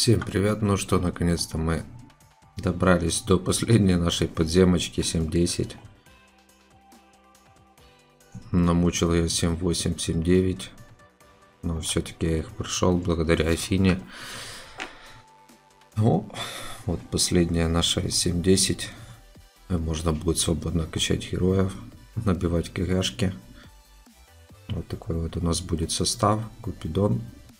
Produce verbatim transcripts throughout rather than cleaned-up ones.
Всем привет, ну что, наконец-то мы добрались до последней нашей подземочки семь десять. Намучил я семь восемь, семь девять, но все-таки я их прошел благодаря Афине. Ну, вот последняя наша семь десять. Можно будет свободно качать героев, набивать КГшки. Вот такой вот у нас будет состав. Купидон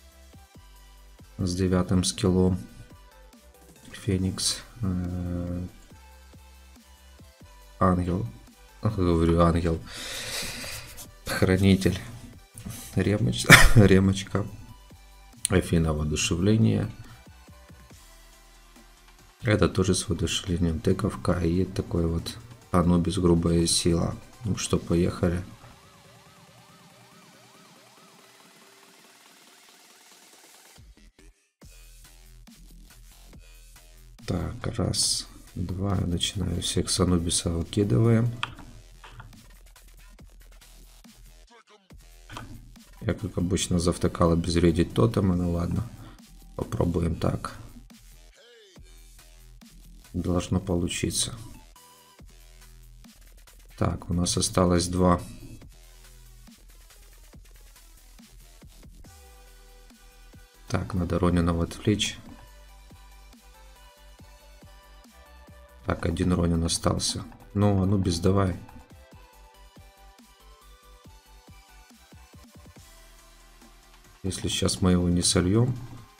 с девятым скиллом, Феникс, э, Ангел, говорю Ангел, Хранитель, Ремоч, Ремочка, Афина воодушевление. Это тоже с воодушевлением, тыковка и такой вот Анубис грубая сила. Ну что, поехали. Так, раз, два, начинаю всех с Анубиса выкидываем. Я, как обычно, завтыкал обезвредить тотемы, ну ладно, попробуем так. Должно получиться. Так, у нас осталось два. Так, надо Ронинова отвлечь. Так, один Ронин остался. Ну, Анубис, давай. Если сейчас мы его не сольем.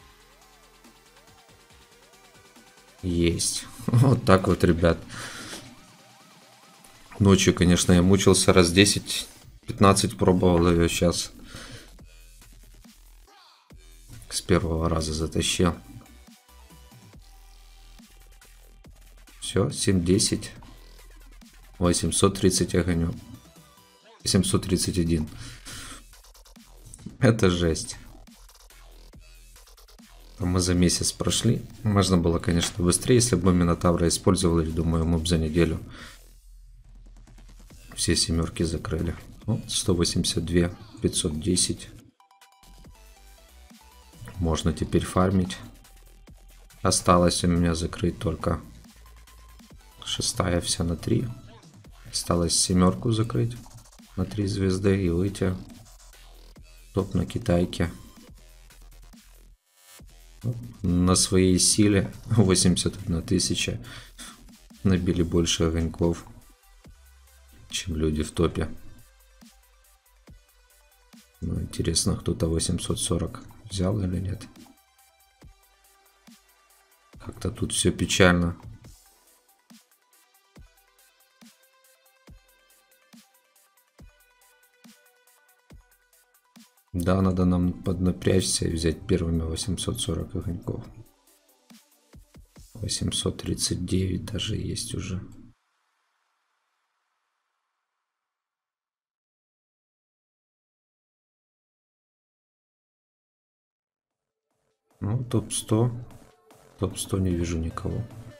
Есть. Вот так вот, ребят. Ночью, конечно, я мучился раз десять-пятнадцать, пробовал ее сейчас. С первого раза затащил. Все, семь десять. восемьсот тридцать огонек. семьсот тридцать один. Это жесть. Мы за месяц прошли. Можно было, конечно, быстрее, если бы Минотавра использовали. Думаю, мы бы за неделю все семерки закрыли. Ну, сто восемьдесят два, пятьсот десять. Можно теперь фармить. Осталось у меня закрыть только шестая вся на три. Осталось семерку закрыть на три звезды и выйти топ на китайке. На своей силе восемьдесят одна тысяча набили больше огоньков, чем люди в топе. Ну, интересно, кто-то восемьсот сорок взял или нет. Как-то тут все печально. Да, надо нам поднапрячься и взять первыми восемьсот сорок огоньков. восемьсот тридцать девять даже есть уже. Ну, топ сто. топ сто не вижу никого.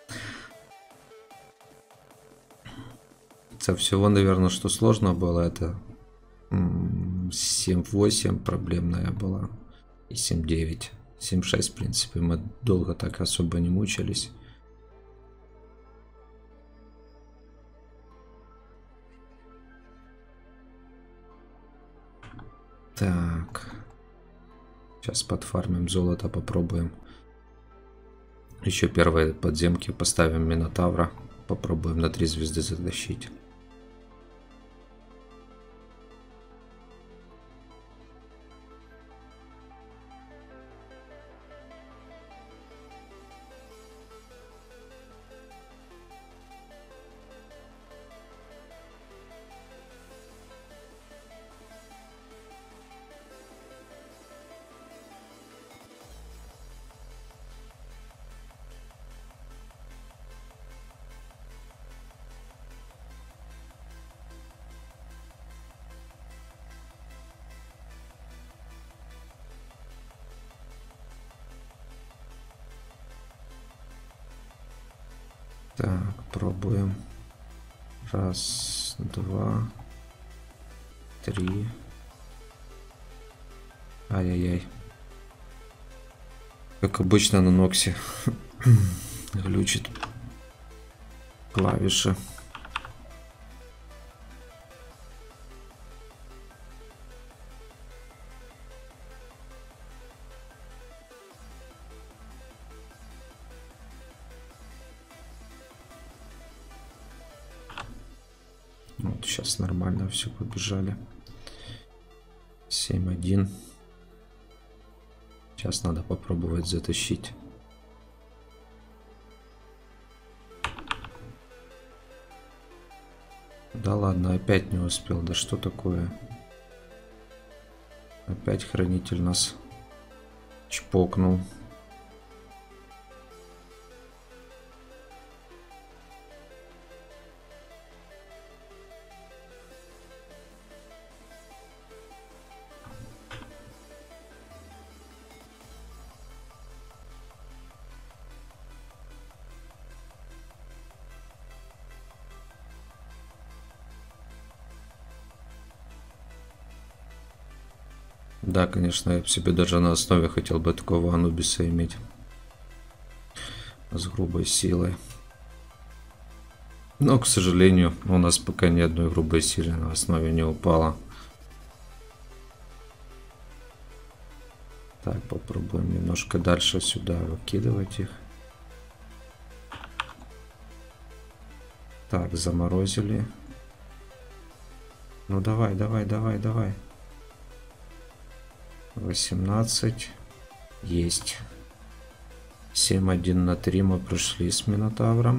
Со всего, наверное, что сложно было, это семь восемь проблемная была. И семь девять. семь шесть, в принципе, мы долго так особо не мучились. Так. Сейчас подфармим золото, попробуем. Еще первые подземки поставим Минотавра. Попробуем на три звезды затащить. Так, пробуем. Раз, два, три. Ай-яй-яй. Как обычно на Ноксе глючит клавиши. Вот сейчас нормально все побежали. семь один. Сейчас надо попробовать затащить. Да ладно, опять не успел. Да что такое? Опять хранитель нас чпокнул. Да, конечно, я бы себе даже на основе хотел бы такого Анубиса иметь. С грубой силой. Но, к сожалению, у нас пока ни одной грубой силы на основе не упало. Так, попробуем немножко дальше сюда выкидывать их. Так, заморозили. Ну давай, давай, давай, давай. восемнадцать. Есть. семь один на три мы прошли с Минотавром.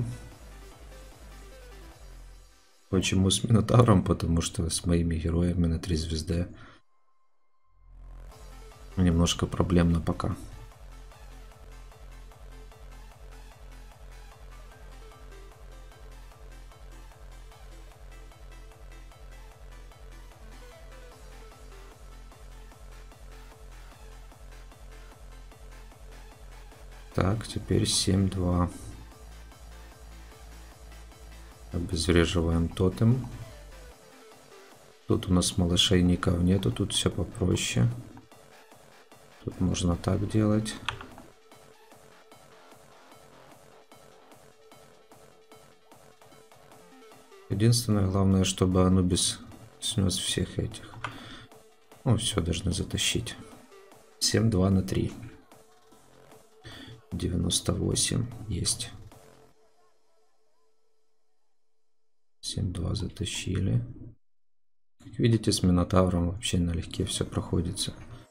Почему с Минотавром? Потому что с моими героями на три звезды немножко проблемно пока. Так, теперь семь два. Обезвреживаем тотем. Тут у нас малышейников нету, тут все попроще. Тут можно так делать. Единственное, главное, чтобы Анубис снес всех этих. Ну, все должны затащить. семь два на три. девяносто восемь есть. семь два затащили. Как видите, с Минотавром вообще налегке все проходится.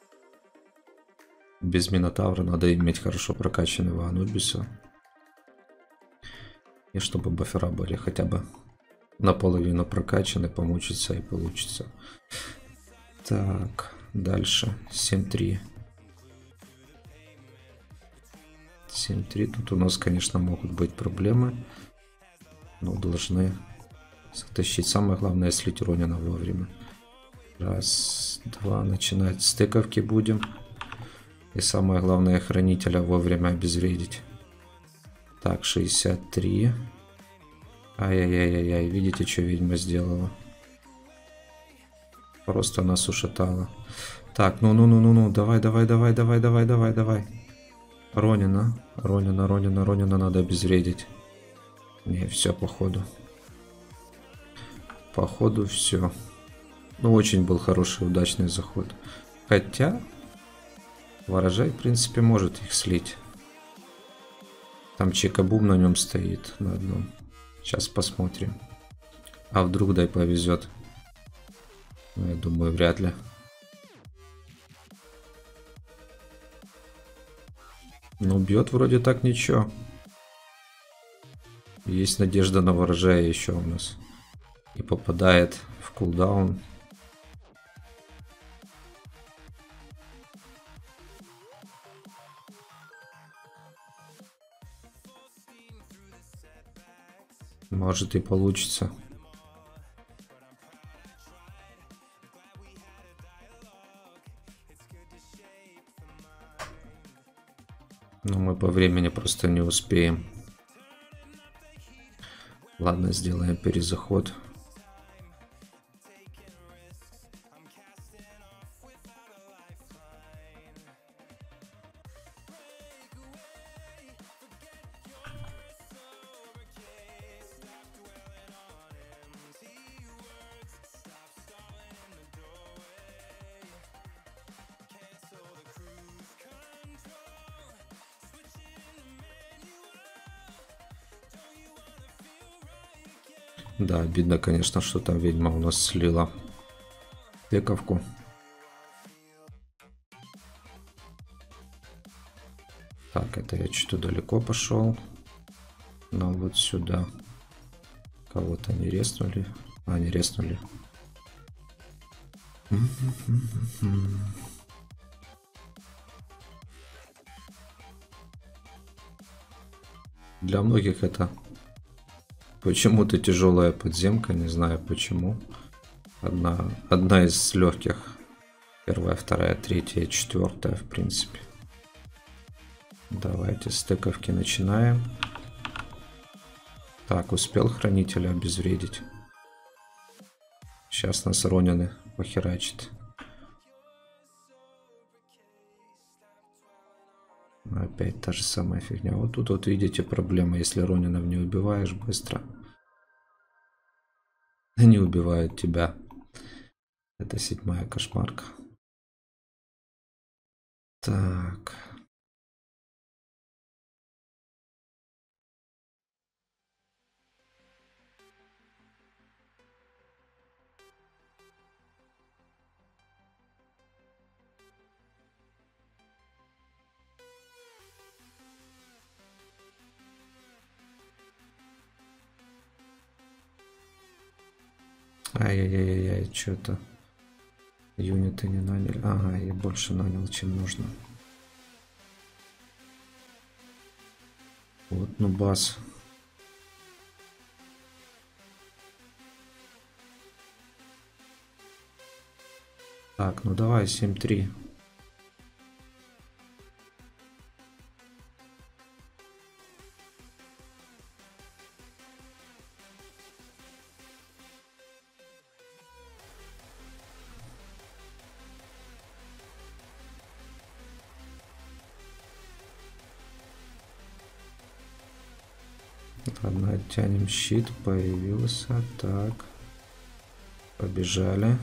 Без Минотавра надо иметь хорошо прокачанного Анубиса. И чтобы бафера были хотя бы наполовину прокачаны, помучиться и получится. Так, дальше. семь три. семь три. Тут у нас, конечно, могут быть проблемы. Но должны затащить. Самое главное, слить Ронина вовремя. Раз, два. Начинать стыковки будем. И самое главное, хранителя вовремя обезвредить. Так, шестьдесят три. Ай-яй-яй-яй. Видите, что ведьма сделала? Просто нас ушатала. Так, ну-ну-ну-ну-ну. Давай, давай, давай, давай, давай, давай, давай. Ронина. Ронина, Ронина, Ронина надо обезвредить. Не, все, походу. Походу, все. Ну, очень был хороший, удачный заход. Хотя, ворожай, в принципе, может их слить. Там Чикабум на нем стоит на одном. Сейчас посмотрим. А вдруг, дай повезет. Ну, я думаю, вряд ли. Ну, бьет вроде так ничего. Есть надежда на ворожая еще у нас. И попадает в кулдаун. Может и получится. Но мы по времени просто не успеем. Ладно, сделаем перезаход. Да, обидно, конечно, что там ведьма у нас слила тыковку. Так, это я чуть далеко пошел. Но вот сюда. Кого-то не реснули. А, не реснули. Для многих это почему-то тяжелая подземка, не знаю почему. Одна, одна из легких. Первая, вторая, третья, четвертая, в принципе. Давайте с тыковки начинаем. Так, успел хранителя обезвредить. Сейчас нас Ронины похерачит. Опять та же самая фигня. Вот тут вот видите проблема, если Ронинов не убиваешь быстро. Они убивают тебя. Это седьмая кошмарка. Так. Ай-яй-яй-яй, что-то юниты не наняли. Ага, я больше нанял, чем нужно. Вот, ну бас. Так, ну давай, семь три. Ладно, оттянем щит, появился. Так, побежали.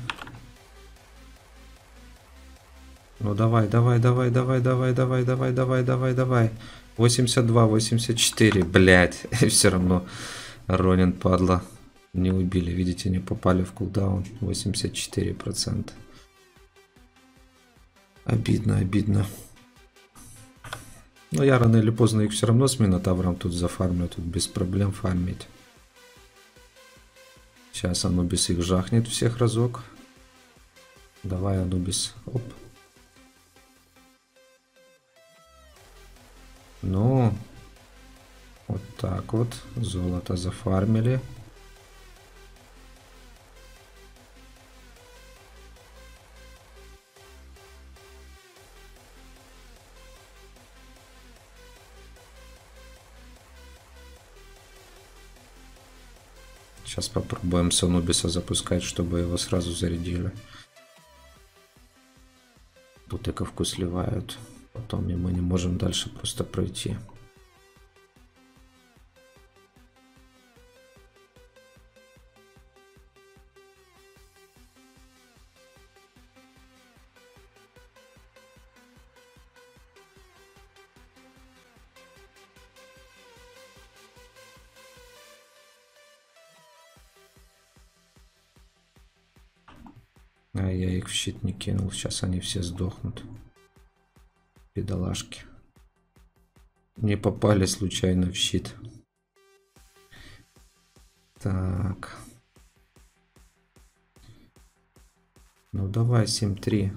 Ну давай, давай, давай, давай, давай, давай, давай, давай, давай, давай. восемьдесят два, восемьдесят четыре, блять. Все равно Ронин, падла, не убили. Видите, не попали в кулдаун. восемьдесят четыре процента. Обидно, обидно. Но я рано или поздно их все равно с Минотавром тут зафармлю. Тут без проблем фармить. Сейчас Анубис их жахнет всех разок. Давай, Анубис. Оп. Ну, вот так вот. Золото зафармили. Сейчас попробуем с Анубиса запускать, чтобы его сразу зарядили. Тыковку сливают. Потом и мы не можем дальше просто пройти. А я их в щит не кинул. Сейчас они все сдохнут. Бедолашки. Не попали случайно в щит. Так. Ну давай, семь три.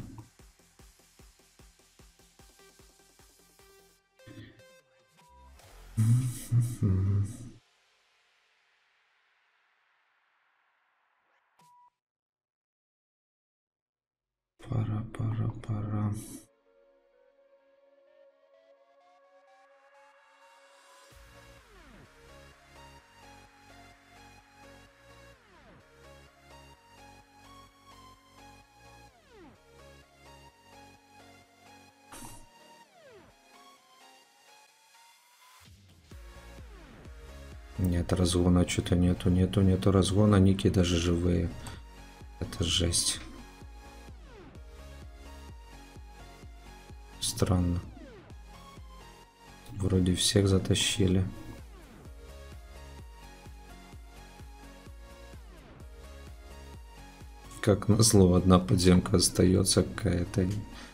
Пора, пора, пора. Нет разгона, что-то нету, нету, нету разгона, ники даже живые. Это жесть. Странно. Вроде всех затащили. Как назло, одна подземка остается какая-то.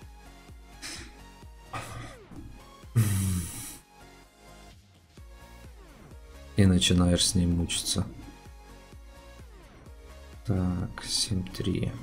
И начинаешь с ней мучиться. Так, семь три.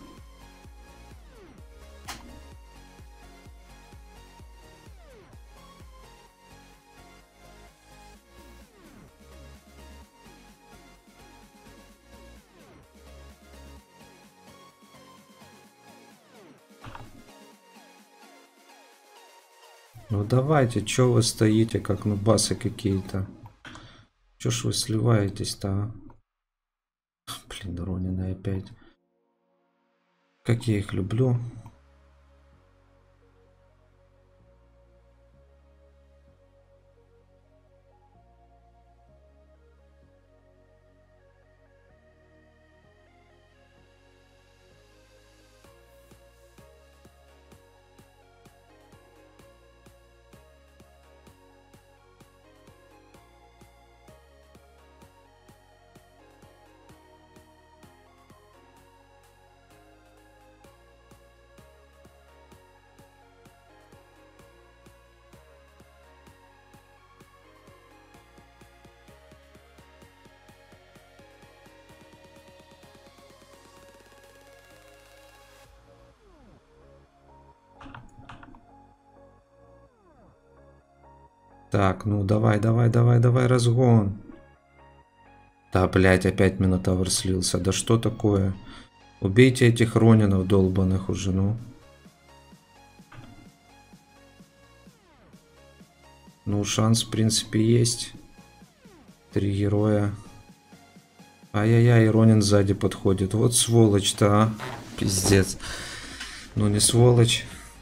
Ну давайте, чё вы стоите, как нубасы какие-то? Чё ж вы сливаетесь-то, а? Блин, Ронины опять. Как я их люблю. Так, ну давай, давай, давай, давай, разгон. Да, блядь, опять Минотавр слился. Да что такое? Убейте этих Ронинов долбаных уже, ну. Ну, шанс, в принципе, есть. Три героя. Ай-яй-яй, Ронин сзади подходит. Вот сволочь-то, а. Пиздец. Ну, не сволочь.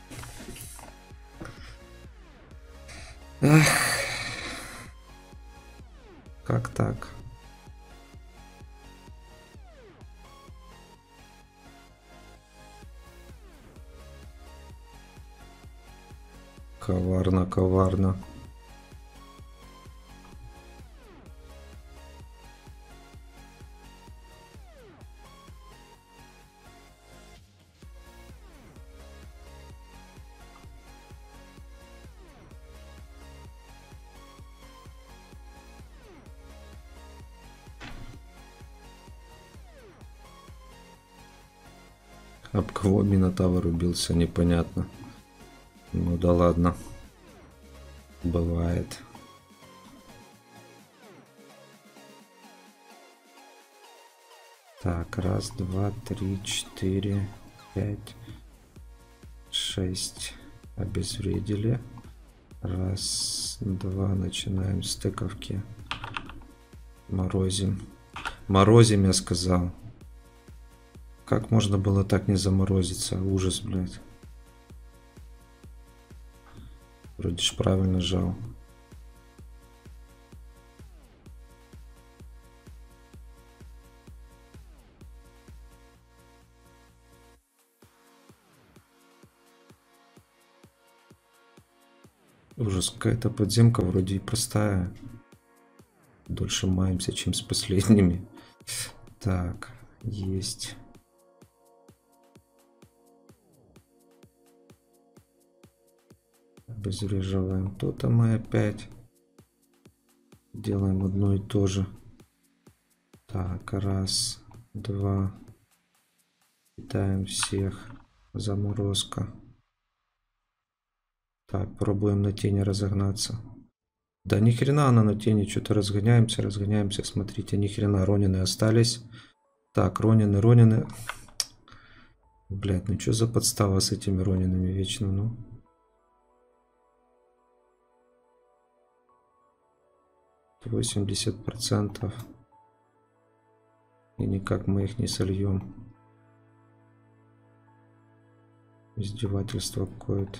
Эх. Как так? Коварно, коварно. Об кого Минотавр убился, непонятно. Ну да ладно. Бывает. Так, раз, два, три, четыре, пять, шесть. Обезвредили. Раз, два, начинаем с тыковки. Морозим. Морозим, я сказал. Как можно было так не заморозиться? Ужас, блядь. Вроде ж правильно жал. Ужас, какая-то подземка вроде и простая. Дольше маемся, чем с последними. Так, есть. Обезвреживаем тотемы опять. Делаем одно и то же. Так, раз, два. Питаем всех. Заморозка. Так, пробуем на тени разогнаться. Да ни хрена она на тени, что-то разгоняемся, разгоняемся. Смотрите, ни хрена, Ронины остались. Так, Ронины, Ронины. Блядь, ну что за подстава с этими Ронинами вечно, ну? восемьдесят процентов. И никак мы их не сольем. Издевательство какое-то.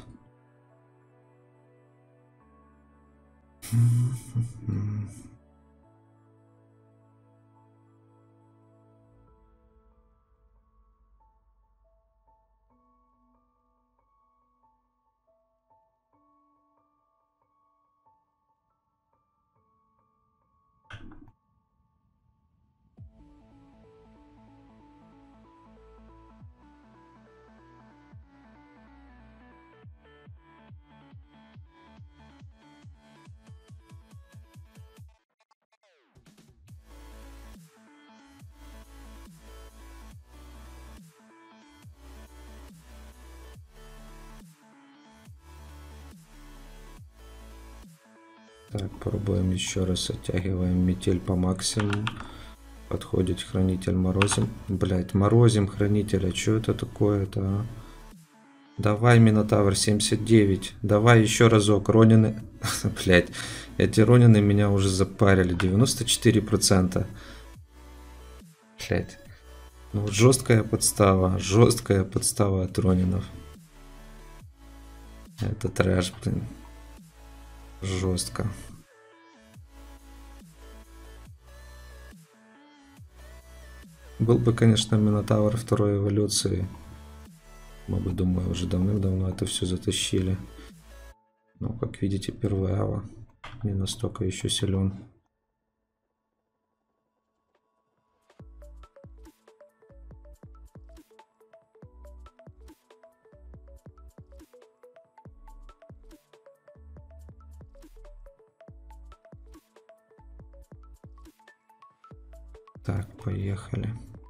Так, пробуем еще раз. Оттягиваем метель по максимуму. Подходит хранитель, морозим. Блять, морозим хранителя. Что это такое-то, а? Давай, Минотавр семьдесят девять. Давай еще разок. Ронины. Блять, эти Ронины меня уже запарили. девяносто четыре процента. Блять. Ну вот жесткая подстава. Жесткая подстава от Ронинов. Это трэш, блин. Жестко. Был бы, конечно, Минотавр второй эволюции. Мы бы, думаю, уже давным-давно это все затащили. Но, как видите, первый ава не настолько еще силен. Так, поехали.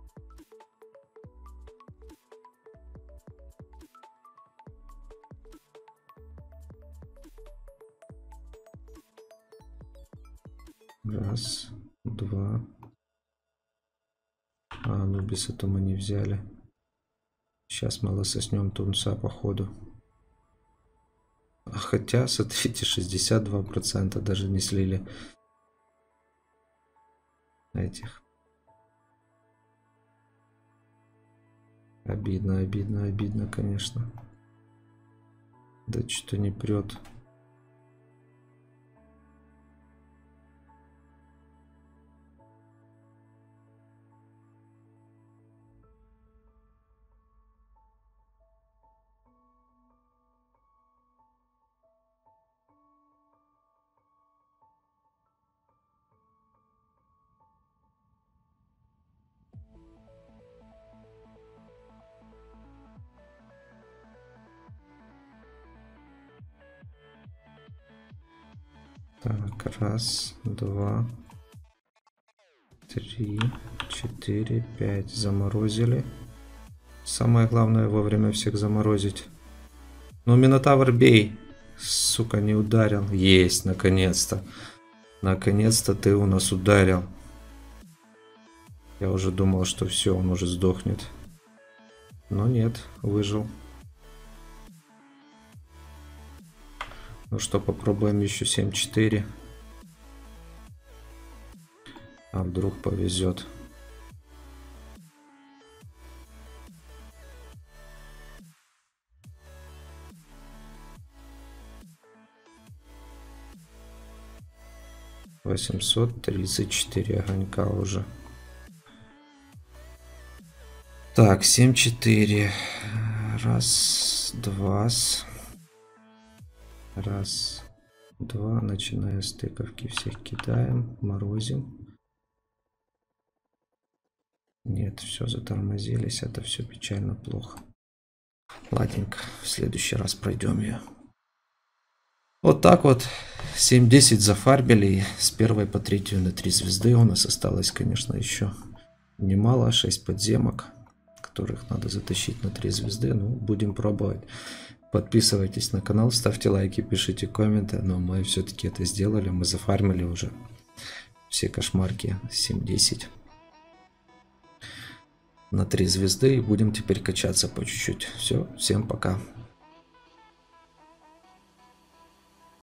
Раз, два. А, Анубис это мы не взяли. Сейчас мы лососнем тунца по ходу. Хотя, смотрите, шестьдесят два процента даже не слили этих. Обидно, обидно, обидно, конечно. Да что-то не прет. Так, раз, два, три, четыре, пять. Заморозили. Самое главное вовремя всех заморозить. Ну, Минотавр, бей. Сука, не ударил. Есть, наконец-то. Наконец-то ты у нас ударил. Я уже думал, что все, он уже сдохнет. Но нет, выжил. Ну что, попробуем еще семь четыре. А вдруг повезет. восемьсот тридцать четыре огонька уже. Так, семь четыре. Раз, два. Раз, два. Начиная с тыковки всех кидаем. Морозим. Нет, все, затормозились. Это все печально плохо. Ладненько, в следующий раз пройдем ее. Вот так вот. семь десять зафарбили. С первой по третью на три звезды. У нас осталось, конечно, еще немало. шесть подземок, которых надо затащить на три звезды. Ну, будем пробовать. Подписывайтесь на канал, ставьте лайки, пишите комменты. Но мы все-таки это сделали. Мы зафармили уже все кошмарки семь десять на три звезды. И будем теперь качаться по чуть-чуть. Все, всем пока.